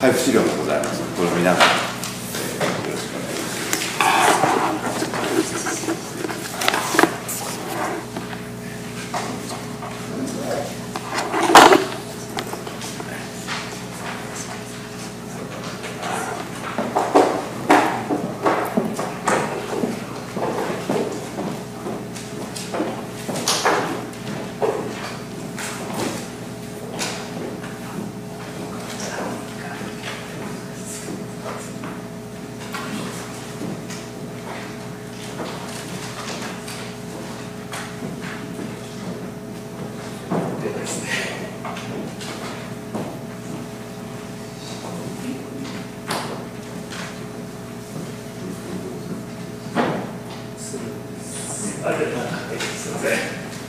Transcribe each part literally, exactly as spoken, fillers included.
配布資料がございますので、これを見ながら、えー、よろしくお願いします。 あれなんかすみません。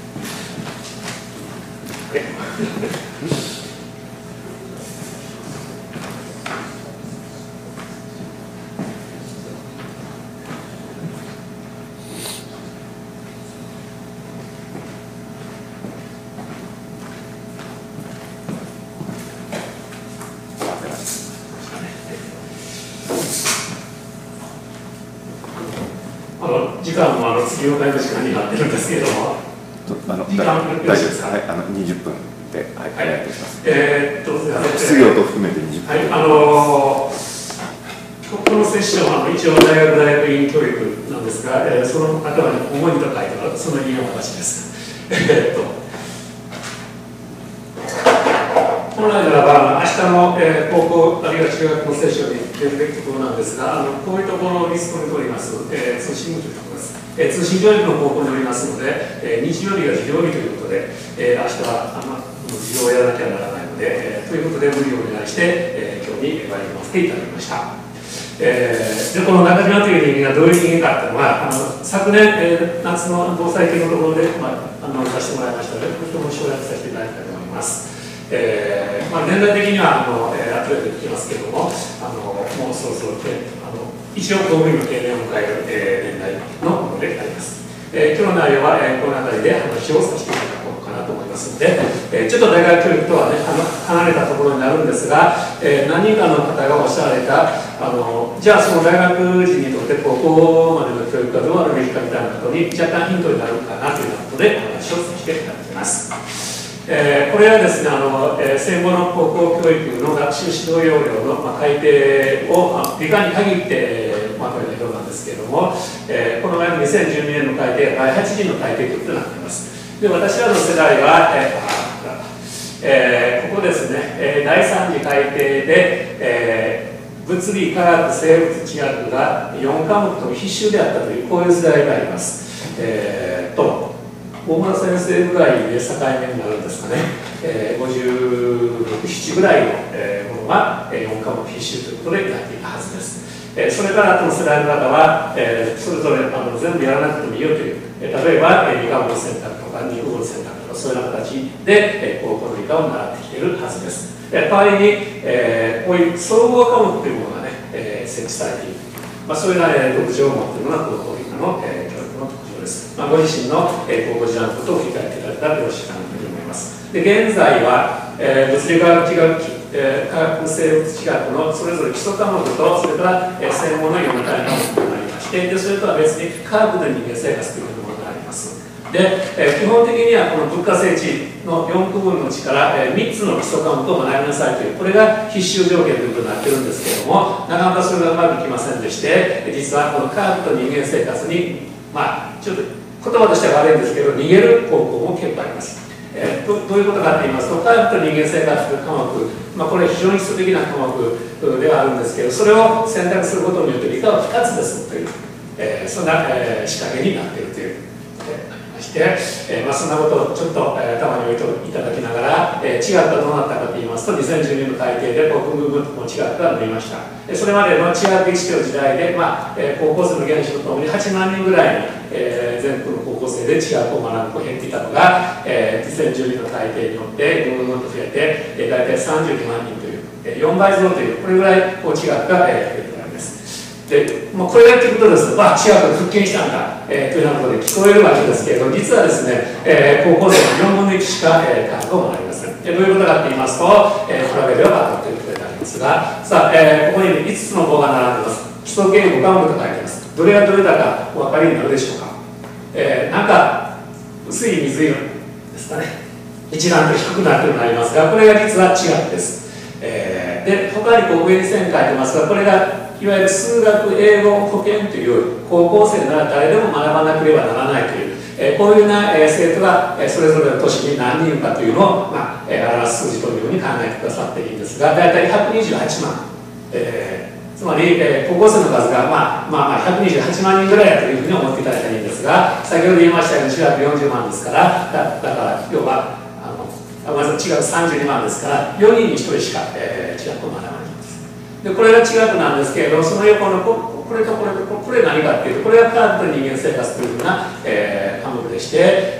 あの時間もあの次の会の時間になってるんですけれども、 あの時間大丈夫ですか。はい、あのにじゅっぷんで、はい、お願いいたします。 えーっと質疑応答含めてにじゅっぷん。 はい、あのー、このセッションは一応大学大学院教育なんですが、えー、その頭に主にと書いてあるその理由の話です。えーっと本来ならば、明日の、えー、高校あるいは中学のセッションに出るべきところなんですが、あのこういうところをリストに取ります、えー、通信部というところです。えー、通信教育の高校におりますので、えー、日曜日が授業日ということで、えー、明日はあの授業をやらなきゃならないので、えー、ということで無理をお願いして、えー、今日に参りませていただきました。えー、でこの中島という人間がどういう人間かというのは、あの昨年、えー、夏の防災研のところで、まあ、案内させてもらいましたので、これとも省略させていただきたいと思います。えーまあ、年代的にはあの、えー、後で出てきますけれども、あのもうそろそろ、えー、あの一応公務員の定年を迎える、えー、年代のものであります。えー、今日の内容は、えー、この辺りで話をさせていただこうかなと思いますので、えー、ちょっと大学教育とはね、あの離れたところになるんですが、えー、何人かの方がおっしゃられた、あのじゃあその大学人にとって高校までの教育がどうあるべきかみたいなことに若干ヒントになるかなということでお話をさせていただきます。えー、これはですね、あの、えー、戦後の高校教育の学習指導要領の、まあ、改定を、まあ、理科に限って、えー、まとめた表なんですけれども、えー、この前のにせんじゅうにねんの改定がだいはち次の改定局となっています。で、私らの世代は、えーえー、ここですね、えー、だいさん次改定で、えー、物理、科学、生物、地学がよんかもくとも必修であったという、こういう時代があります。えー、と大村先生ぐらいで境目になるんですかね、えー、ごじゅうろく、ななぐらいの、えー、ものがよんかもく必修ということでやっていたはずです。えー、それから後の世代の方は、えー、それぞれあの全部やらなくてもいいよという、えー、例えば、えー、理科部の選択とか肉部の選択とかそういうような形で、えー、高校の理科を習ってきているはずです。えー、代わりに、えー、こういう総合科目というものがね、えー、設置されている、まあ、そういうような、えー、特徴を持っているのが高校理科の、えー、教育の特徴です。まあ、ご自身の、えー、高校時代のことを振り返っていただいたらよろしいかなというふうに思います。で、現在は、えー、物理科学地学、えー、科学生物地学のそれぞれ基礎科目と、それから、えー、専門のよん大科目がありまして、でそれとは別に科学と人間生活というものがあります。で、えー、基本的にはこの物価聖地のよん区分のうちから、えー、みっつの基礎科目を学びなさいという、これが必修条件ということになっているんですけれども、なかなかそれがうまくいきませんでして、実はこの科学と人間生活に、まあ、ちょっと言葉としては悪いんですけど、逃げる高校も結構あります。えー、ど, どういうことかと言いますと、科学と人間生活という科目、まあ、これ非常に基礎的な科目ではあるんですけど、それを選択することによって理科はふたつですという、えー、そんな、えー、仕掛けになっているという。して、えーまあ、そんなことをちょっと、えー、頭に置いていただきながら、えー、地学がどうなったかといいますと、にせんじゅうねんの改定で国語部の地学が伸びました。それまでの地学歴史の時代で、まあえー、高校生の減少とともにはちまんにんぐらいに、えー、全国の高校生で地学を学ぶ子が減っていたのが、えー、にせんじゅうにねんの改定によってぐんぐんと増えて、えー、大体さんじゅうにまんにんという、えー、よんばい増という、これぐらいこう地学が、えー、増えているわけです。でまあ、これがということですと、まあ、地学が復権したんだ、えー、というようなことで聞こえるわけですけれど、実はですね、えー、高校生のよんぶんのいちしか、えー、科学を学びません。でどういうことかと言いますと、えー、比べればということであります。 ますが、さあ、えー、ここに、ね、いつつの語が並んでます。基礎形ごかもと書いてます。どれがどれだかお分かりになるでしょうか。えー、なんか薄い水色ですかね。一段と低くなっているのがありますが、これが実は違うんです。えー、で、他にこう上に線書いてますが、これがいわゆる数学、英語、保健という高校生なら誰でも学ばなければならないという、えー、こういうような、えー、生徒が、えー、それぞれの都市に何人かというのを、まあえー、表す数字というように考えてくださっていいんですが、大体ひゃくにじゅうはちまん、えー、つまり、えー、高校生の数が、まあ、まあまあひゃくにじゅうはちまんにんぐらいだというふうに思っていただいたらいいんですが、先ほど言いましたように中学よんじゅうまんですから、だ, だから要はあのまず中学さんじゅうにまんですから、よにんにひとりしか、えー、中学を学ばない。でこれが違くなんですけれど、その横のこれとこれとこれ何かっていうと、これが科学と人間生活というふうな、えー、科目でして、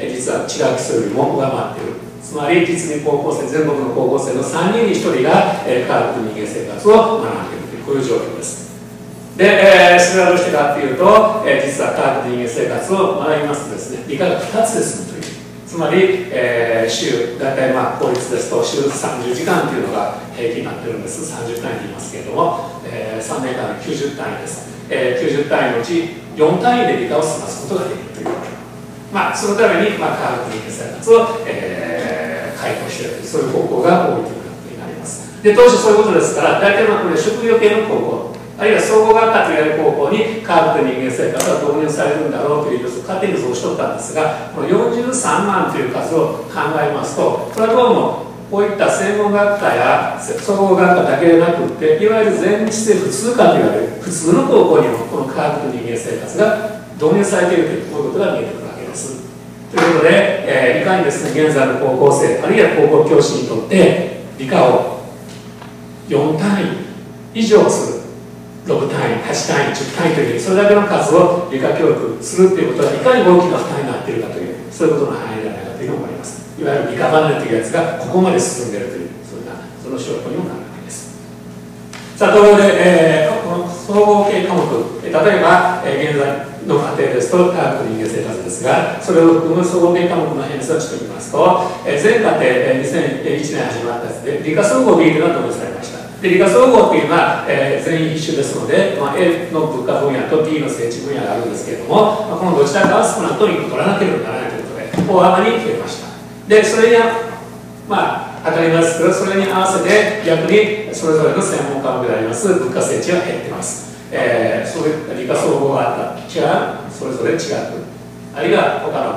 実は違う基礎よりも上回っている。つまり実に高校生、全国の高校生のさんにんにひとりが、えー、科学と人間生活を学んでいるという、こういう状況です。で、えー、それはどうしてかっていうと、えー、実は科学と人間生活を学びますとですね、理科がふたつで済むという。つまり、えー、週、大体まあ公立ですと週さんじゅうじかんというのが平均になってるんです。さんじゅうたんいと言いますけれども、えー、さんねんかんできゅうじゅったんいです。えー、きゅうじゅったんいのうちよんたんいで理科を済ますことができるという。まあ、そのために、まあ、科学人間生活を、えー、開講しているという、そういう高校が多いということになります。で、当時そういうことですから、大体まあこれ職業系の高校、あるいは総合学科といわれる高校に科学と人間生活が導入されるんだろうという、勝手に予想しておったんですが、このよんじゅうさんまんという数を考えますと、これはどうもこういった専門学科や総合学科だけでなくって、いわゆる全日制普通科といわれる普通の高校にもこの科学と人間生活が導入されているという、こういうことが見えてくるわけです。ということで、えー、いかにですね、現在の高校生あるいは高校教師にとって理科をよんたんい以上する、ろくたんい、はちたんい、じゅったんいという、それだけの数を理科教育するということがいかに大きな負担になっているかという、そういうことの範囲ではないかというふうに思います。いわゆる理科離れというやつがここまで進んでいるという、そんなその証拠にもなるわけです。さあ、ところで、えー、この総合系科目、例えば、えー、現在の過程ですと科学と人間生活ですが、それを含む総合系科目の偏差値といいますと、えー、全課程、えー、にせんいちねん始まったやつで理科総合 B というのが導入されました。で理科総合というのは、えー、全員必修ですので、まあ、A の文化分野と B の政治分野があるんですけれども、まあ、このどちらかは少なくともいっこ取らなければならないということで、大幅に増えました。で、それにまあ、当たりますけど、それに合わせて逆にそれぞれの専門科目であります文化聖地が減っています。えー、そういった理科総合があった違う、それぞれ違く、あるいは他の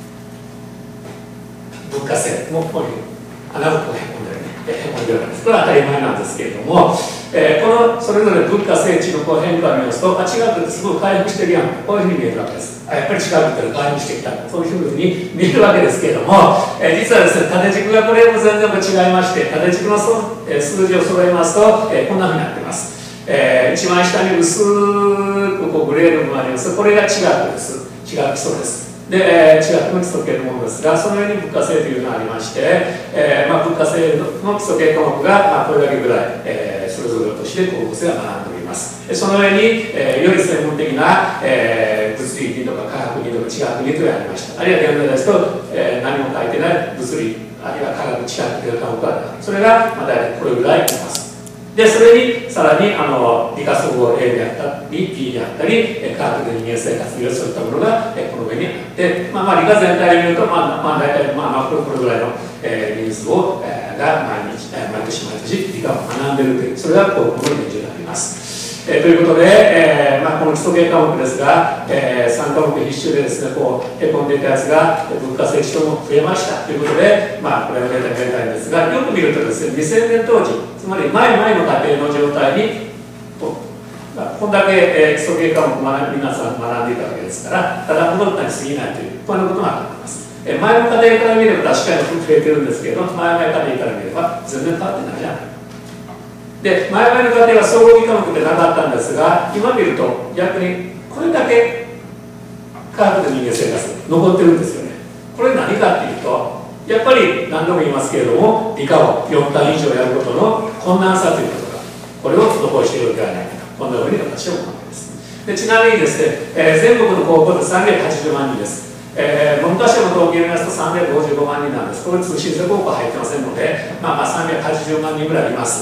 文化聖もこういう穴ぼこをへこんでるね、へこんでるわけです。これは当たり前なんですけれども、えー、このそれぞれ文化聖地のこう変化を見ますと、あ、違うってすごい回復してるやん、こういうふうに見えるわけです。あ、やっぱり違うって言ったら回復してきた、そういうふうに見えるわけですけれども、えー、実はですね、縦軸がこれも全然違いまして、縦軸のそ、えー、数字を揃えますと、えー、こんなふうになっています。えー、一番下に薄くこうグレーの部分があります。これが地学です。地学基礎です。で、えー、地学の基礎系のものですが、そのように文化性というのがありまして、えーまあ、文化性の基礎系科目が、まあ、これだけぐらい、えー、それぞれとして高校生が学んでおります。その上に、えー、より専門的な、えー、物理にとか科学にとか地学にとかありました。あるいは現在ですと、えー、何も書いてない物理、あるいは科学、地学という科目がある。それが、まあ、大体これぐらいあります。で、それにさらにあの理科総合 A であったり B であったり科学で人間生活というそういったものがこの上にあって、まあ、まあ理科全体で見ると、まあ、まあ大体、まあ、まあこれこれぐらいの、えー、人数を、えー、が毎日、えー、毎年毎年理科を学んでいるという、それが高校の現状になります。えー、ということで、えーまあ、この基礎系科目ですが、えー、さんかもく必修でですね、こうへこんでいたやつが文化聖地とも増えましたということで、まあ、これがデータが出たいんですが、よく見るとですね、にせんねん当時、つまり前々の家庭の状態にこんだけ、えー、基礎系科目を皆さん学んでいたわけですから、ただ戻ったに過ぎないという、こんなことがあります。えー、前の家庭から見れば確かに増えてるんですけど、前々家庭から見れば全然変わってないじゃない。で、前々の家庭は総合科目でなかったんですが、今見ると逆にこれだけ科学と人間生活残ってるんですよね。これ何かっていうと、やっぱり何度も言いますけれども、理科をよんたんい以上やることの困難さということが、これを残しているのではないかと、こんなふうに私は思うわけです。で、ちなみにですね、えー、全国の高校でさんびゃくはちじゅうまんにんです。えー、文科省の統計を見ますとさんびゃくごじゅうごまんにんなんです。これ通信制高校入ってませんので、まあまあさんびゃくはちじゅうまんにんぐらいいます。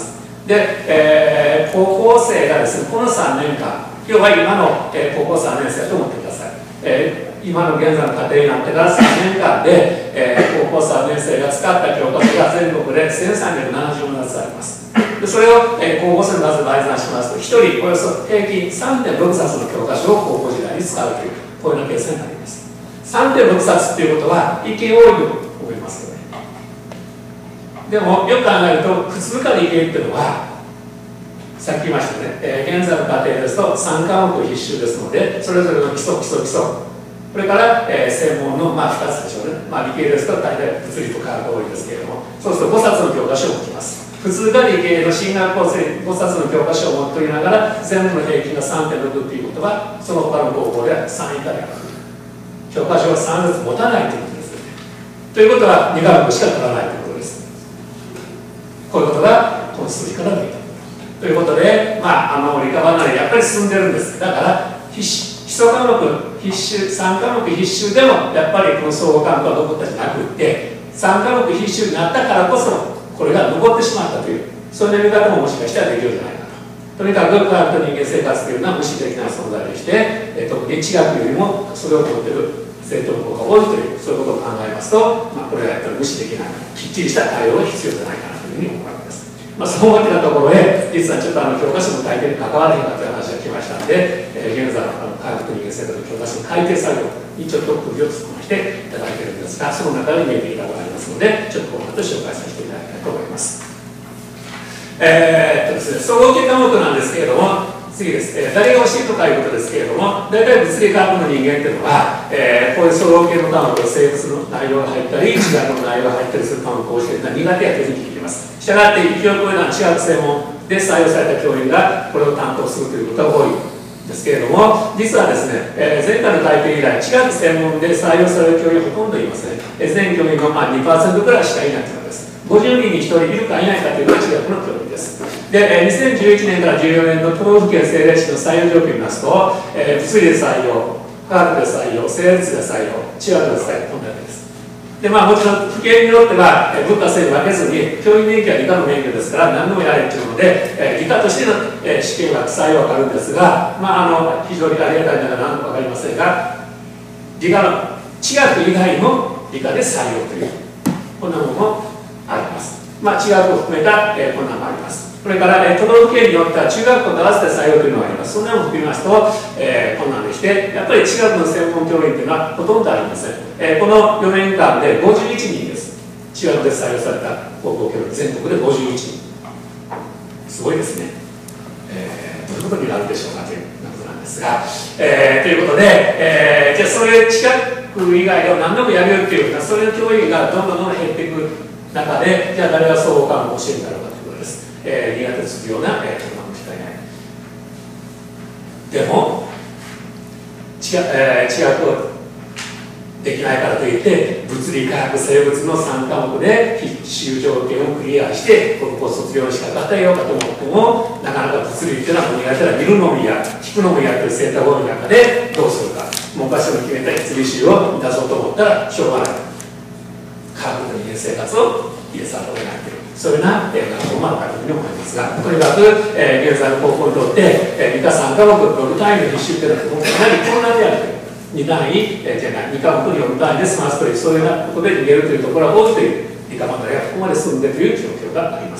で、えー、高校生がですね、このさんねんかん、要は今の、えー、高校さんねん生と思ってください。えー今の現在の家庭になってからさんねんかんで、えー、高校さんねん生が使った教科書が全国でせんさんびゃくななじゅうななつあります。でそれを、えー、高校生の数倍算しますと、ひとりおよそ平均 さんてんろくさつの教科書を高校時代に使うという、こういうようなケースになります。さんてんろくさつということは、一見多いと思いますよね。でも、よく考えると、普通科理系っていうのは、さっき言いましたね、えー、現在の家庭ですとさんかもく必修ですので、それぞれの基礎、基礎、基礎。これから、えー、専門の、まあ、ふたつでしょうね。まあ、理系ですと大体物理と科学が多いですけれども、そうするとごさつの教科書を持ちます。普通が理系の進学校生ごさつの教科書を持っておりながら、全部の平均が さんてんろく ということは、その他の高校ではさん以下である。教科書はさんぜつ持たないということですよね。ということはにかもくしか取らないということです。こういうことがこの数字から見えたということで、まあ、あの理科離れやっぱり進んでるんです。だから必死基礎科目必修、さんかもく必修でもやっぱりこの総合科目は残ったじゃなくってさんかもく必修になったからこそこれが残ってしまったというそういう見方ももしかしたらできるんじゃないかと。とにかく科学と人間生活というのは無視できない存在でして、え特に地学よりもそれを持っている生徒の方が多いというそういうことを考えますと、まあ、これはやっぱり無視できないきっちりした対応が必要じゃないかなというふうに思うわけです。まあ、そう思ってたところへ実はちょっとあの教科書の改定に関わらへんかという話が来ましたので、えー、現在あの科学人間生活の教科書の改定作業にちょっと首を突っ込ましていただいているんですが、その中で見えていたのがありますのでちょっとこの後紹介させていただきたいと思います。えー、っとですね、総合系科目なんですけれども次です、えー、誰が教えるとかいうことですけれども、大体物理科学の人間っていうのは、えー、こういう総合系の科目、生物の内容が入ったり、地学の内容が入ったりする科目を教えるのは苦手やというふうに聞いています。したがって、勢いこういうのは地学専門で採用された教員がこれを担当するということが多いんですけれども、実はですね、えー、前回の改定以来、地学専門で採用される教員はほとんどいません。えー、全教員のまあ にパーセント くらいしかいないということです。ごじゅうにんにひとりいるかいないかというのが地学の教員です。で、にせんじゅういちねんからじゅうよねんの都道府県政令市の採用条件を見ますと、えー、物理で採用、科学で採用、生物で採用、地学で採用、こんなわけです。で、まあもちろん、府県によっては、えー、文化生に分けずに、教員免許は理科の免許ですから、何でもやれっていうので、えー、理科としての、えー、試験は採用はあるんですが、まあ、あの、非常にありがたいのが何とか分かりませんが、理科の、地学以外も理科で採用という、こんなものもあります。まあ、地学を含めた、えー、こんなのもあります。それから、えー、都道府県によっては中学校と合わせて採用というのがあります。そんなのを含みますと、えー、こんなんでして、やっぱり地学の専門教員というのはほとんどありません。えー、このよねんかんでごじゅういちにんです。地学で採用された高校教員、全国でごじゅういちにん。すごいですね。えー、どういうことになるでしょうかということなんですが、えー、ということで、えー、じゃあそれ地学以外を何でもやるよっていうか、それの教員がどんどんどんどん減っていく中で、じゃあ誰が総合科目を教えるんだろうかということです。えー、苦手するような、えー、科目しかいない。でも、地学、えー、地学をできないからといって、物理、科学、生物のさんかもくで必修条件をクリアして、高校卒業しか与えようかと思っても、なかなか物理っていうのは苦手だ、見るのも嫌、聞くのも嫌という生徒が多い中で、どうするか。文科省の決めた物理集を出そうと思ったら、しょうがない。科学の人間生活を入れざるを得ないという。そういうような学校もあるというふうに思いますが、とにかく、えー、現在の高校にとって、えー、理科さんかもく、ろく単位の必修というのは、かなり困難であるという。に単位、えー、じゃない、にかもくによん単位で済ますという、そういうようなことで逃げるというところが多いという、理科離れがここまで進んでという状況があります。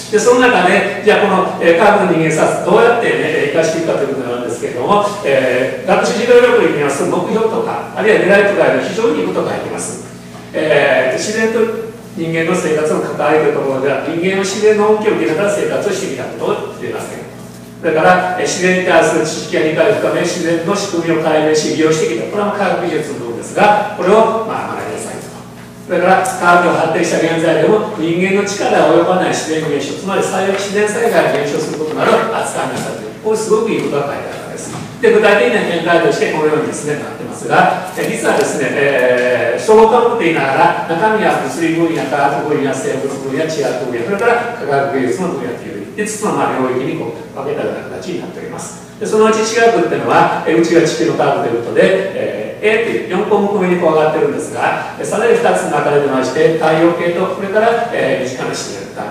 で、その中で、じゃあこの、えー、科学の人間さどうやって、ね、生かしていくかということなんですけれども、えー、学習指導力に見ます目標とか、あるいは狙いとかいうのは非常にいいことが書いています。えー、自然と人間の生活の関わりというところでは、人間の自然の恩恵を受けながら生活をしてきたことを言えません。それから、えー、自然に対する知識や理解を深め、自然の仕組みを解明し、利用してきた。これは科学技術の部分ですが、これを、まあ、学びなさいと。それから、科学が発展した現在でも、人間の力が及ばない自然現象、つまり最悪自然災害が現象することなどを扱いなさいという、こういうすごくいいことが書いてあるわけです。で、具体的な見解としてこのようにですね、なってますが、実はですね、えー、総合科目と言いながら、中身は物理分野、科学分野、生物分野、地学分野、それから科学技術の分野という、いつつのまあ領域にこう分けたような形になっております。で、そのうち地学っていうのは、えうちが地球の科学ということで、えー、A というよんこうもくめにこう上がってるんですが、さらにふたつの中で出まして、太陽系と、それから、えー、身近な自然環境。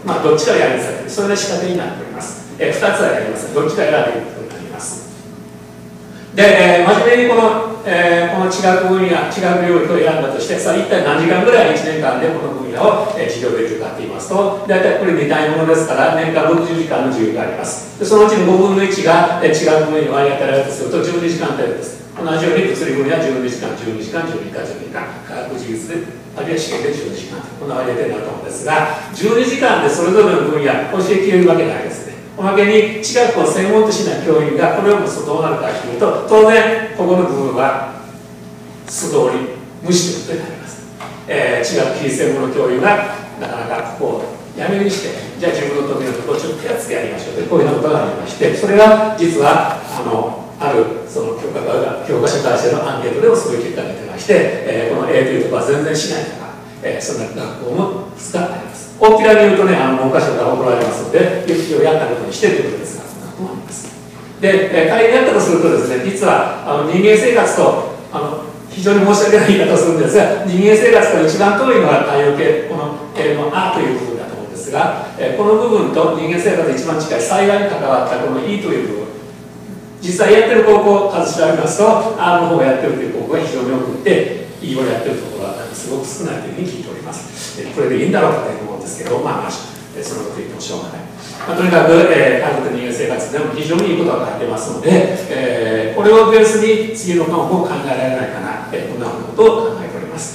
まあ、どっちかやりなさい、それで仕掛けになっております。えー、ふたつはやりません、どっちか選べることになります。で、えー、真面目にこの、えー、この違う分野、違う領域を選んだとして、さあ一体何時間ぐらいいちねんかんでこの分野を、えー、授業できるかと言いますと、大体これ似たものですから、年間ろくじゅうじかんの授業があります。でそのうちのごぶんのいちが、えー、違う分野に割り当てられるとすると、じゅうにじかん程度です。同じように物理分野じゅうにじかん、じゅうにじかん、じゅうにかん、じゅうにかん、科学技術で、あるいは試験でじゅうにじかん、こんな割り当てになると思うんですが、じゅうにじかんでそれぞれの分野、教えきれるわけないですね。おまけに、地学を専門としない教員がこれを持つとどうなるかというと、当然、ここの部分は素通り、無視ということになります。えー、地学非専門の教員がなかなかここをやめにして、じゃあ自分の得意なところをちょっと手厚くやりましょうという、こういうようなことがありまして、それが実は、あの、あるその教科が教科書に対してのアンケートでもそういう結果が出てまして、えー、この A というところは全然しないとか、えー、そんな学校も使ってあります。大きなに言うとね、あの文科省から怒られますので、有機をやったことにしているということですが、そんなと思います。で、えー、仮にやったとするとですね、実はあの人間生活とあの非常に申し訳ない言い方をするんですが、人間生活から一番遠いのが太陽系、この A の A という部分だと思うんですが、えー、この部分と人間生活に一番近い災害に関わったこの E という部分、実際やってる高校を数調べますと、A の方がやってるという高校が非常に多くて、E をやってるところはすごく少ないというふうに聞いております。これでいいんだろうかと思うんですけど、まあ、まあ、そのこと言ってもしょうがない。まあ、とにかく、えー、科学と人間生活でも非常にいいことが書いてますので、えー、これをベースに次の科目を考えられないかな、えー、こんなことを考えております。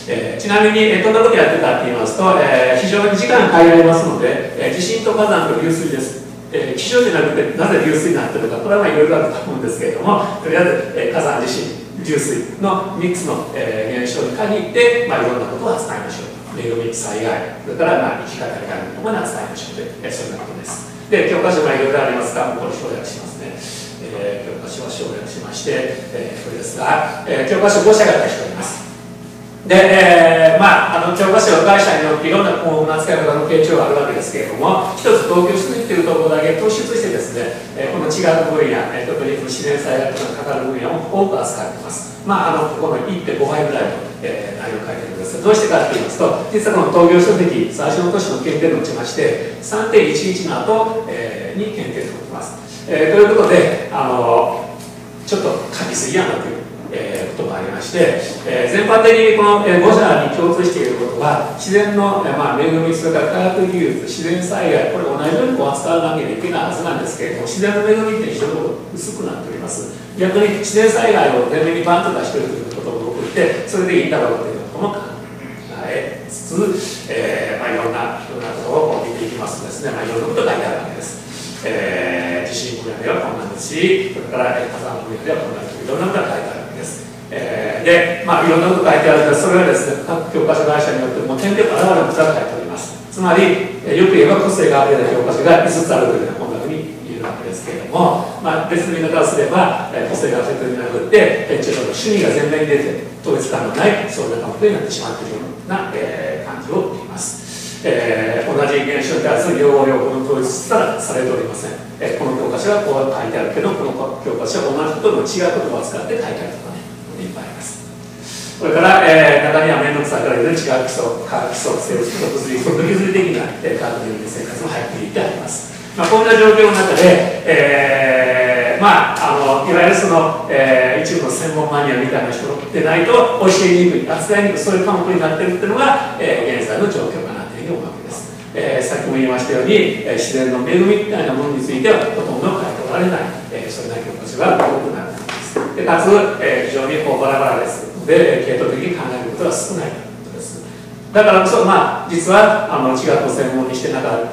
えー、ちなみに、えー、どんなことやってたって言いますと、えー、非常に時間が限られますので、えー、地震と火山と流水です。えー、気象じゃなくてなぜ流水になっているか、これはまあいろいろあると思うんですけれども、とりあえず、えー、火山地震、流水のみっつの、えー、現象に限って、まあ、いろんなことを扱いましょう。恵み、災害、それから、まあ、生き方に関するものを扱いましょうという、えー、そんなことです。で、教科書がいろいろありますが、これ省略しますね。えー、教科書は省略しまして、えー、これですが、えー、教科書ごしゃ型しております。で、えー、まあ、あの教科書を会社によっていろんな項目の扱い方の傾聴があるわけですけれども、一つ東京出にっていうところだけ突出してですね、えー、この違う分野、えー、特に自然災害とかかかる分野を多く扱っています。まあ、あのここの いってんご 倍ぐらいの、えー、内容を書いてるんですが、どうしてかと言いますと、実はこの東京書籍、最初の年の検定に落ちまして、さんてんいちいち の後、えー、に検定と起きます。えー、ということで、あのちょっと書きすぎやなという。えー、こともありまして、えー、全般的にこの、えー、ご社に共通していることは、自然の、えーまあ、恵み、それから科学技術、自然災害、これ同じようにこう扱わなきゃいけないはずなんですけれども、自然の恵みって非常に薄くなっております。逆に自然災害を前面にバンと出しているということも多くて、それでいいんだろうということも考えつつ、えーまあ、いろんな、いろんなところを見ていきますとですね、まあ、いろんなことが書いてあるわけです。えー、地震分野ではこんなんですし、それから火山分野ではこんなんですし、いろんなことが書いてあるわけです。えー、で、まあ、いろんなことが書いてあるんですが、それはですね、各教科書会社によってもう点でバラバラのことが書いております。つまり、えー、よく言えば個性があるような教科書がいつつあるというようなこんなふうに言えるわけですけれども、まあ、別の見方をすれば、えー、個性があるというのではなくて、えー、ちょっと趣味が前面に出て、統一感のないそういう科目になってしまっているような、えー、感じを受けます。えー、同じ現象に対する両方両方の統一さされておりません。えー、この教科書はこう書いてあるけど、この教科書は同じことの違う言葉を使って書いてあるとかね、いっぱいあります。それから、えー、中には面倒くさいから全然違う基礎、科学基礎、生物基礎、物理基礎、物理的な、えー、科学的な生活も入っていてあります。まあ、こんな状況の中で、えー、まあ、あのいわゆるその、えー、一部の専門マニアみたいな人でないと教えにくい、扱いにくい、そういう科目になっているっていうのが、えー、現在の状況かなというふうに思うわけです。えー、さっきも言いましたように、えー、自然の恵みみたいなものについてはほとんど書いておられない、えー、それだけ教科書が多くなるんです。でかつ、えー、非常にこうバラバラです。で、系統的に考えることが少ないということです。だからこそ、まあ、実はあの地学を専門にしてなかった、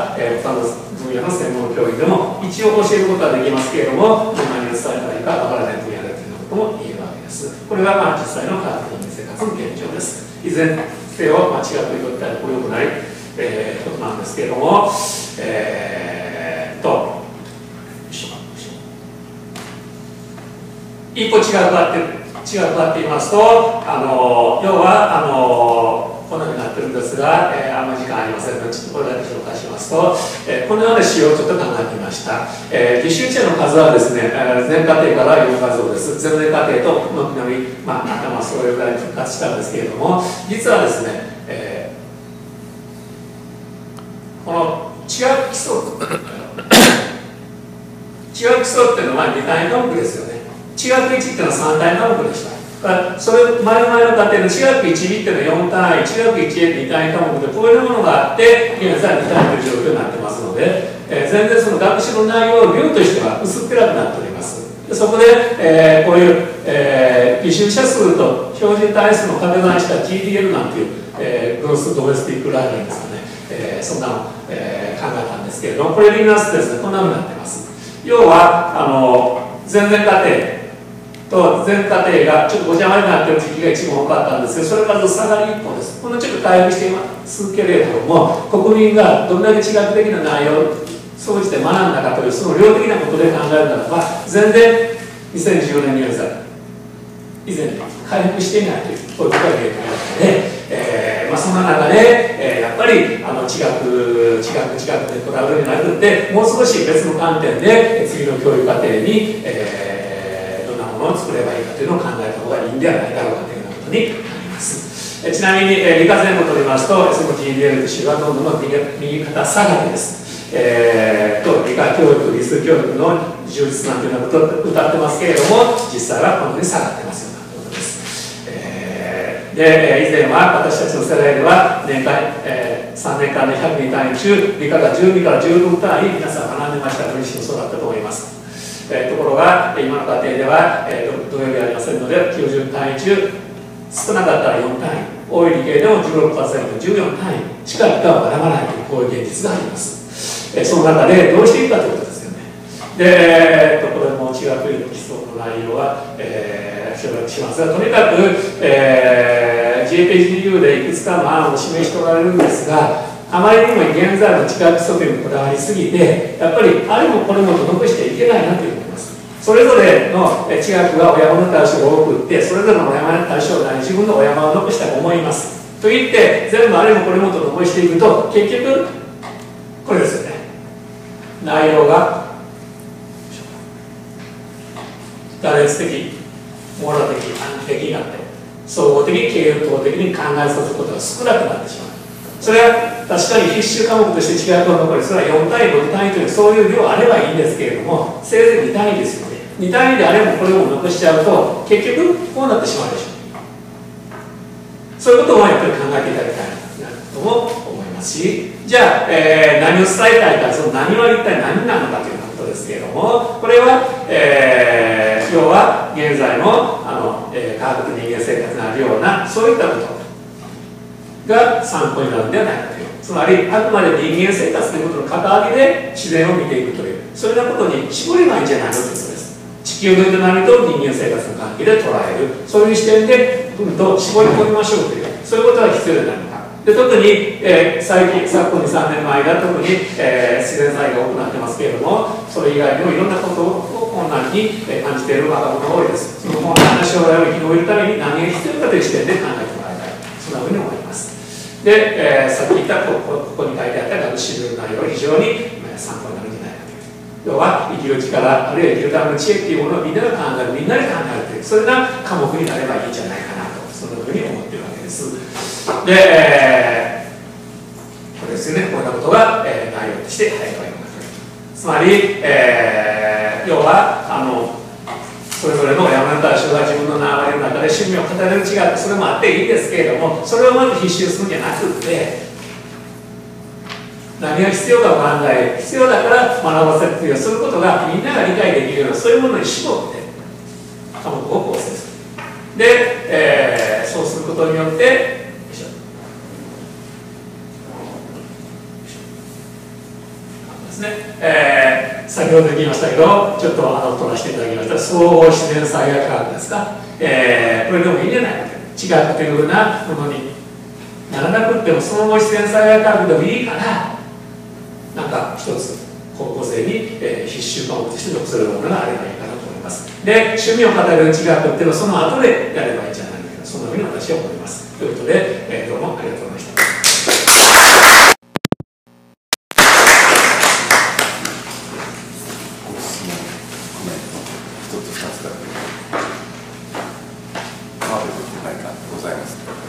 えー、他の分野の専門教員でも一応教えることはできますけれども、何を伝えたらいいかわからない分野だということも言えるわけです。これが、まあ、実際の科学的生活の現状です。以前性を、まあ、違うということは良くない、えー、ことなんですけれども、えー、っと一歩違うかって違うかって言いますと、あの要はあのこのようになってるんですが、えー、あんまり時間ありませんので、ちょっとこれだけ紹介しますと、えー、このような仕様をちょっと考えてみました。えー、実習者の数はですね、全課程からよん画像です。ゼロ年課程と軒並み、まあ、頭それぐらい復活したんですけれども、実はですね、えー、こ学基礎地学基礎っていうのはに単位科目ですよね。地学いちっていうのはさん単位科目でした。それ前々の過程の地学いちビっていうのはよん単位、地学いちエーに単位科目でこういうものがあって現在に単位という状況になってますので、えー、全然その学習の内容量としては薄っぺらくなっております。でそこで、えー、こういう、えー、履修者数と標準単位数の掛け算した ティーディーエル なんていう、えー、グロスドメスティックラーニングですかね、えー、そんなの、えー、考えたんですけれども、これで見ますとですね、こんなふうになってます。要はあの前々過程と全過程がちょっとごちゃ混ぜになっている時期が一番多かったんですけど、それから下がり一方です。このちょっと回復していますけれども、国民がどれだけ地学的な内容を総じて学んだかというその量的なことで考えるならば、全然にせんじゅうよねん入札以前に回復していないというこういうことが言えているわけで、えーまあ、そんな中で、えー、やっぱりあの地学地学地学でトラブルになるので、もう少し別の観点で次の教育課程に、えーを作ればいいかというのを考えた方がいいんではないだろうかというようなことになります。えちなみに、え理科全部取りますと、その ティーディーエル と種はどんどん右右肩下がりです。えー、と理科教育、理数教育の充実なんていうようなことを歌ってますけれども、実際はこのように下がってますようなことです。えー、で、以前は私たちの世代では年間、えー、さんねんかんでひゃくに単位中、理科がじゅうにからじゅうろく単位皆さん学んでました。ご自身そうだったと思います。えー、ところが今の家庭では、えー、土曜日ありませんのできゅうじゅう単位中少なかったらよん単位、多い理系でも じゅうろくパーセント、じゅうよん単位しか理科を学ばないというこういう現実があります。えー、その中でどうしていくかということですよね。で、えー、とこれも地学院の基礎の内容は、えー、省略しますが、とにかく、えー、ジェーピージーユー でいくつかの案を示しておられるんですが、あまりにも現在の地学基礎にこだわりすぎて、やっぱりあれもこれもと残していけないなと思います。それぞれの地学はお山の対象が多くって、それぞれのお山の対象が自分のお山を残したと思います。と言って、全部あれもこれもと残していくと、結局、これですよね。内容が、打列的、網羅的、短期的になって、総合的、系統的に考えさせることが少なくなってしまう。それは確かに必修科目として地学を残り、それはよん単位、ご単位というそういう量あればいいんですけれども、せいぜいに単位ですよね。に単位であれもこれも残しちゃうと、結局こうなってしまうでしょう。そういうことをやっぱり考えていただきたいなとも思いますし、じゃあ、えー、何を伝えたいか、その何は一体何なのかということですけれども、これは、えー、要は現在のあの、えー、科学人間生活にあるような、そういったことが参考になるのではないかという、つまりあくまで人間生活ということの関わりで自然を見ていくという、そういうようなことに絞ればいいんじゃないのということです。地球の営みと人間生活の関係で捉える、そういう視点でうんと絞り込みましょうという、そういうことが必要になるのか。で特に、えー、最近昨今にさんねんの間、特に、えー、自然災害が多くなってますけれども、それ以外にもいろんなことを困難に感じている若者が多いです。その困難な将来を生き延びるために何が必要かという視点で考えてもらいたい、そんなふうに思います。で、えー、さっき言ったここ、ここに書いてあった学習の内容が非常に参考になるんじゃないかという。要は生きる力、あるいは生きるための知恵っていうものをみんなが考える、みんなで考えるという、それが科目になればいいんじゃないかなと、そんなふうに思っているわけです。で、えー、これですよね、こんなことが、えー、内容として入ればいいのかという。つまり、えー、要はあのそれぞれの山の対象が自分の縄張りの中で趣味を語れる違って、それもあっていいですけれども、それをまず必修するんじゃなくて、何が必要かを考える、必要だから学ばせるという、そういうことがみんなが理解できるような、そういうものに絞って科目を構成する。で、えー、そうすることによって、ですね、えー、先ほど言いましたけど、ちょっとあの取らせていただきました総合自然災害科学ですか、えー、これでもいいんじゃないかと、地学というふうなものにならなくても総合自然災害科学でもいいから、なんか一つ高校生に、えー、必修科目として属するものがあればいいかなと思います。で、趣味を語る地学っていうのはその後でやればいいんじゃないか、そんなふうに私は思います。ということで、えー、どうもありがとうございました。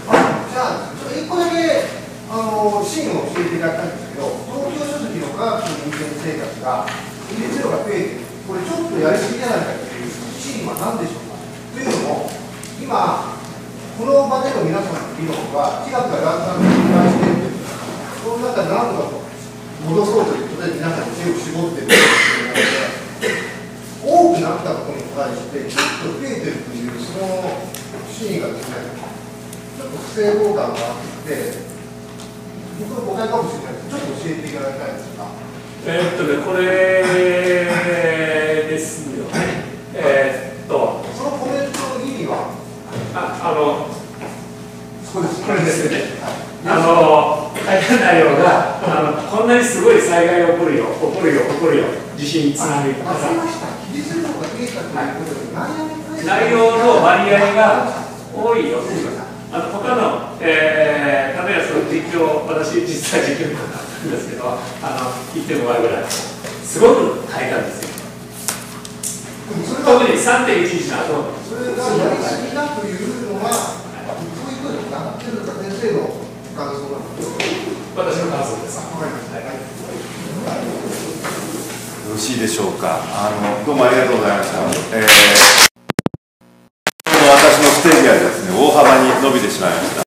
シーンを教えていただいたんですけど、東京書籍の科学の度が増えている、これちょっとやりすぎじゃないかというシーンは何でしょうか。というのも、今、この場での皆様の議論は、気学がだんだん分解しているという、その中で何とか戻そうということで、皆さんに手を絞っているということで、多くなったことに対して、ちょっと増えているという、そのシーンがですね、ちょっと不正交換があって、僕の誤解かもしれないので、ちょっと教えていただきたいんですが。 えーっとね、これですよね。えーっと、 そのコメントの意味は、 あ、あの、 そうです、 これですね。あの、書いてないような、あの、こんなにすごい災害が起こるよ、起こるよ、起こるよ、地震、津波、火わかりま災。 した。記述量が増えたということで、内容に対して内容の割合が多いよ。あの他の、えー、例えばその実況、私、実際実況だったんですけど、あのいってんごばいぐらい、すごく変えたんですよ。特に さんてんいちいち の後、 それがやりすぎだというのは、そういうことになっているのか、先生の感想なんですか。 私の感想です。 わかりました。はいよろしいでしょうか。あのどうもありがとうございました。えー、私のステージがですね、大幅に伸びてしまいました。